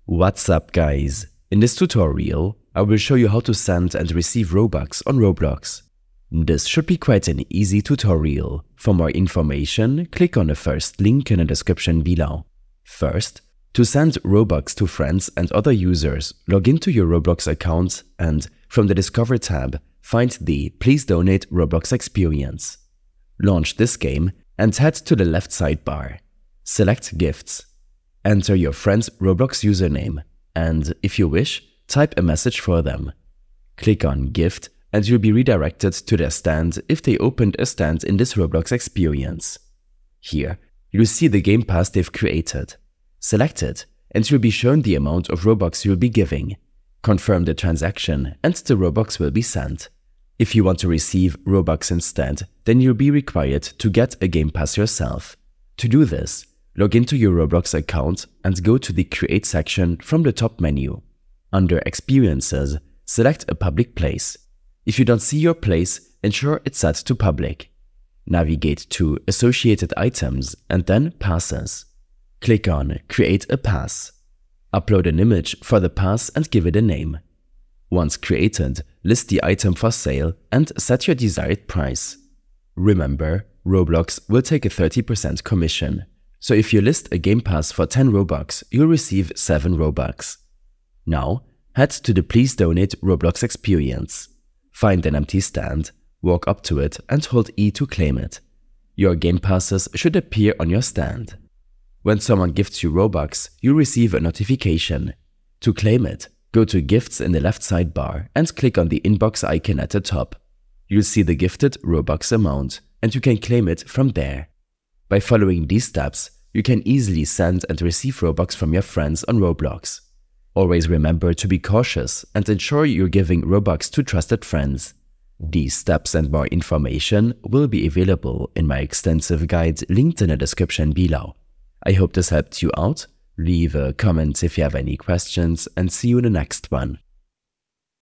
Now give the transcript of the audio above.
What's up guys? In this tutorial, I will show you how to send and receive Robux on Roblox. This should be quite an easy tutorial. For more information, click on the first link in the description below. First, to send Robux to friends and other users, log into your Roblox account and, from the Discover tab, find the Please Donate Roblox experience. Launch this game and head to the left sidebar. Select Gifts. Enter your friend's Roblox username and, if you wish, type a message for them. Click on Gift and you'll be redirected to their stand if they opened a stand in this Roblox experience. Here, you'll see the game pass they've created. Select it and you'll be shown the amount of Robux you'll be giving. Confirm the transaction and the Robux will be sent. If you want to receive Robux instead, then you'll be required to get a game pass yourself. To do this, log into your Roblox account and go to the Create section from the top menu. Under Experiences, select a public place. If you don't see your place, ensure it's set to public. Navigate to Associated Items and then Passes. Click on Create a Pass. Upload an image for the pass and give it a name. Once created, list the item for sale and set your desired price. Remember, Roblox will take a 30% commission. So if you list a game pass for 10 Robux, you'll receive 7 Robux. Now, head to the Please Donate Roblox experience. Find an empty stand, walk up to it and hold E to claim it. Your game passes should appear on your stand. When someone gifts you Robux, you'll receive a notification. To claim it, go to Gifts in the left sidebar and click on the inbox icon at the top. You'll see the gifted Robux amount and you can claim it from there. By following these steps, you can easily send and receive Robux from your friends on Roblox. Always remember to be cautious and ensure you're giving Robux to trusted friends. These steps and more information will be available in my extensive guide linked in the description below. I hope this helped you out. Leave a comment if you have any questions and see you in the next one.